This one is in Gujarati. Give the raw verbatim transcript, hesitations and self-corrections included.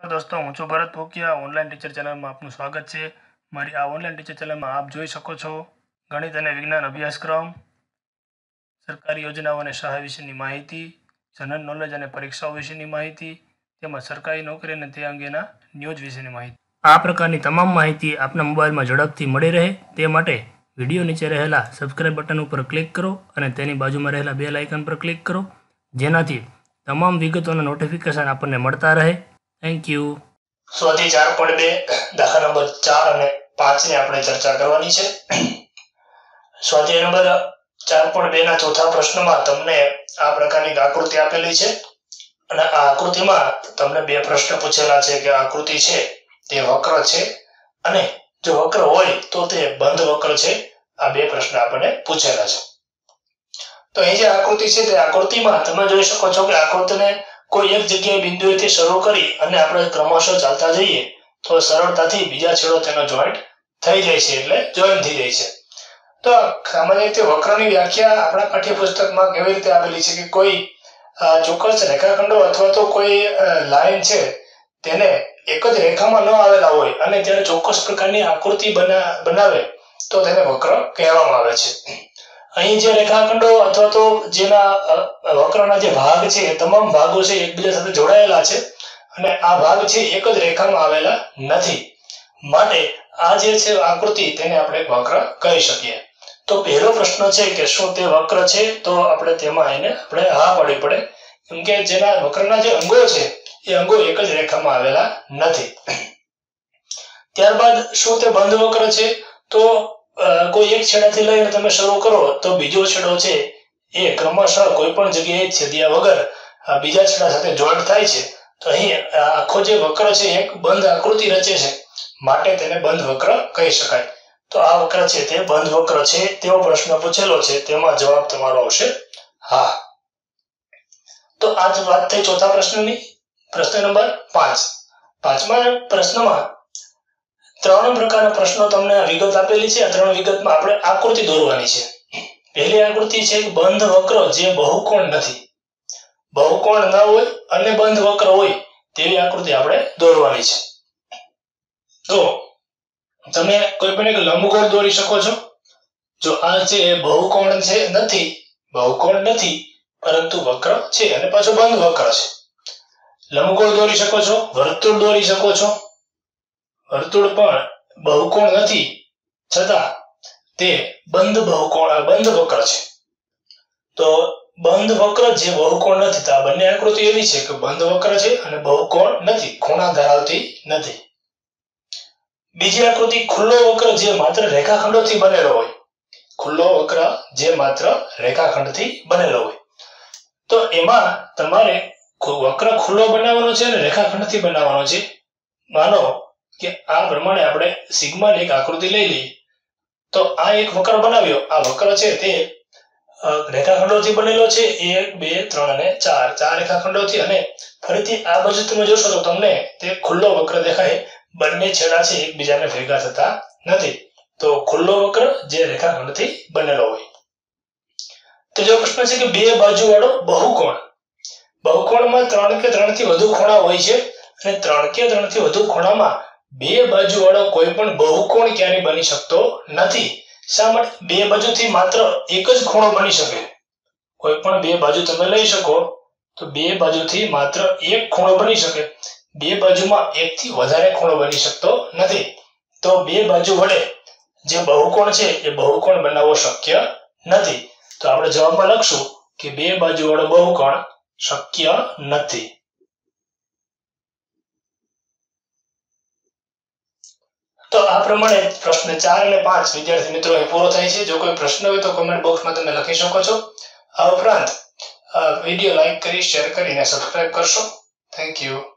दोस्तों हूँ छुं Bharat Pokiya online teacher channel में आपनु स्वागत है। मारी आ ऑनलाइन टीचर चैनल में आप जोई शको छो गणित अने विज्ञान अभ्यासक्रम, सरकारी योजनाओं अने सहाय विशेनी माहिती, जनरल नॉलेज अने परीक्षाओं विशेनी माहिती તેમજ સરકારી નોકરી અને તે અંગેના ન્યૂઝ વિશેની માહિતી। આ પ્રકારની તમામ માહિતી આપના મોબાઈલમાં ઝડપથી મળી રહે તે માટે વિડીયો નીચે રહેલા સબસ્ક્રાઇબ બટન ઉપર ક્લિક કરો અને તેની બાજુમાં રહેલા બેલ આઇકન પર ક્લિક કરો, જેનાથી તમામ વિગતોના નોટિફિકેશન આપણને મળતા રહે। Thank you. સ્વાધ્યાય ચાર પોઈન્ટ બે દાખલા નંબર ચાર અને પાંચ ની આપણે ચર્ચા કરવાની છે। સ્વાધ્યાય નંબર ચાર પોઈન્ટ બે ના ચોથા પ્રશ્નમાં તમને આ પ્રકારની આકૃતિ આપેલી છે અને આ આકૃતિમાં તમને બે પ્રશ્ન પૂછેલા છે કે આકૃતિ છે તે વક્ર છે અને જો વક્ર હોય તો તે બંધ વક્ર છે। આ બે પ્રશ્ન આપણને પૂછેલા છે। તો અહીં જે આકૃતિ છે તે આકૃતિમાં તમે જોઈ શકો છો કે આકૃતિને કોઈ એક જગ્યાએ બિંદુએથી શરૂ કરી અને આપણે ક્રમશઃ ચાલતા જઈએ તો સરળતાથી બીજા છેડો તેનો જોઈન્ટ થઈ જાય છે, એટલે જોઈન થઈ જાય છે। તો સામાન્ય રીતે વક્રની વ્યાખ્યા આપણા પાઠ્યપુસ્તકમાં કેવી રીતે આપેલી છે કે કોઈ ચોક્કસ રેખાખંડો અથવા તો કોઈ લાઈન છે તેને એક જ રેખામાં ન આવેલા હોય અને ત્યારે ચોક્કસ પ્રકારની આકૃતિ બનાવે તો તેને વક્ર કહેવામાં આવે છે। અહીં જે રેખાખંડો અથવા તો જેના વક્રના જે ભાગ છે એ તમામ ભાગો છે એકબીજા સાથે જોડાયેલા છે અને આ ભાગ છે એક જ રેખામાં આવેલા નથી, માટે આ જે છે આકૃતિ તેને આપણે વક્ર કહી શકીએ। તો પહેલો પ્રશ્ન છે કે શું તે વક્ર છે, તો આપણે તેમાં એને આપણે હા પાડવી પડે, કેમ કે જેના વક્રના જે અંગો છે એ અંગો એક જ રેખામાં આવેલા નથી। ત્યારબાદ શું તે બંધ વક્ર છે, તો કોઈ એક છેડાથી લઈને તમે શરૂ કરો તો બીજો છેડો છે એ ક્રમશઃ કોઈ પણ જગ્યાએ છેદ્યા વગર બીજા છેડા સાથે જોઈન્ટ થાય છે। તો અહીં આખો જે વક્ર છે એક બંધ આકૃતિ રચે છે, માટે તેને બંધ વક્ર કહી શકાય। તો આ વક્ર છે તે બંધ વક્ર છે તેવો પ્રશ્ન પૂછેલો છે, તેમાં જવાબ તમારો આવશે હા। તો આ જ વાત થઈ ચોથા પ્રશ્નની। પ્રશ્ન નંબર પાંચ પાંચમા પ્રશ્નમાં ત્રણ પ્રકારના પ્રશ્નો તમને વિગત આપેલી છે। આ ત્રણ વિગતમાં આપણે આકૃતિ દોરવાની છે। પહેલી આકૃતિ છે બંધ વક્ર જે બહુકોણ નથી, બહુકોણ ન હોય અને બંધ વક્ર હોય તેવી આકૃતિ આપણે દોરવાની છે। તો તમે કોઈ પણ એક લંબગોળ દોરી શકો છો। જો આ છે બહુકોણ છે નથી, બહુકોણ નથી પરંતુ વક્ર છે અને પાછો બંધ વક્ર છે। લંબગોળ દોરી શકો છો, વર્તુળ દોરી શકો છો। વર્તુળ પણ બહુકોણ નથી છતાં તે બંધ બહુકોણ બંધ વક્ર છે। તો બંધ વક્ર જે બહુકોણ નથી, તો આ બંને આકૃતિ એવી છે કે બંધ વક્ર છે અને બહુકોણ નથી, ખૂણા ધરાવતી નથી। બીજી આકૃતિ ખુલ્લો વક્ર જે માત્ર રેખાખંડોથી બનેલો હોય, ખુલ્લો વક્ર જે માત્ર રેખાખંડથી બનેલો હોય। તો એમાં તમારે વક્ર ખુલ્લો બનાવવાનો છે અને રેખાખંડથી બનાવવાનો છે। માનો કે આ પ્રમાણે આપણે સિગ્માની એક આકૃતિ લઈ લઈએ તો આ એક વક્ર બનાવ્યો। આ વક્ર છે તે રેખાખંડોથી બનેલો છે, એક બે ત્રણ અને ચાર ચાર રેખાખંડોથી, અને ફરીથી આ બાજુ તમે જોશો તો તમને તે ખુલ્લો વક્ર દેખાય, બંને છેડા છે એકબીજાને ભેગા થતા નથી। તો ખુલ્લો વક્ર જે રેખાખંડથી બનેલો હોય। ત્રીજો પ્રશ્ન છે કે બે બાજુવાળો બહુકોણ, બહુકોણમાં ત્રણ કે ત્રણથી વધુ ખૂણા હોય છે અને ત્રણ કે ત્રણથી વધુ ખૂણામાં બે બાજુવાળો કોઈ પણ બહુકોણ ક્યારેય બની શકતો નથી। શા માટે? બે બાજુથી માત્ર એક જ ખૂણો બની શકે। કોઈ પણ બે બાજુ તમે લઈ શકો તો બે બાજુથી માત્ર એક ખૂણો બની શકે, બે બાજુમાં એકથી વધારે ખૂણો બની શકતો નથી। તો બે બાજુ વડે જે બહુકોણ છે એ બહુકોણ બનાવવો શક્ય નથી। તો આપણે જવાબમાં લખશું કે બે બાજુવાળો બહુકોણ શક્ય નથી। તો આ પ્રમાણે પ્રશ્ન ચાર અને પાંચ વિદ્યાર્થી મિત્રો એ પૂરો થાય છે। જો કોઈ પ્રશ્ન હોય તો કમેન્ટ બોક્સમાં તમે લખી શકો છો। આ ઉપરાંત વિડીયો લાઈક કરી, શેર કરીને સબસ્ક્રાઇબ કરશો। Thank you.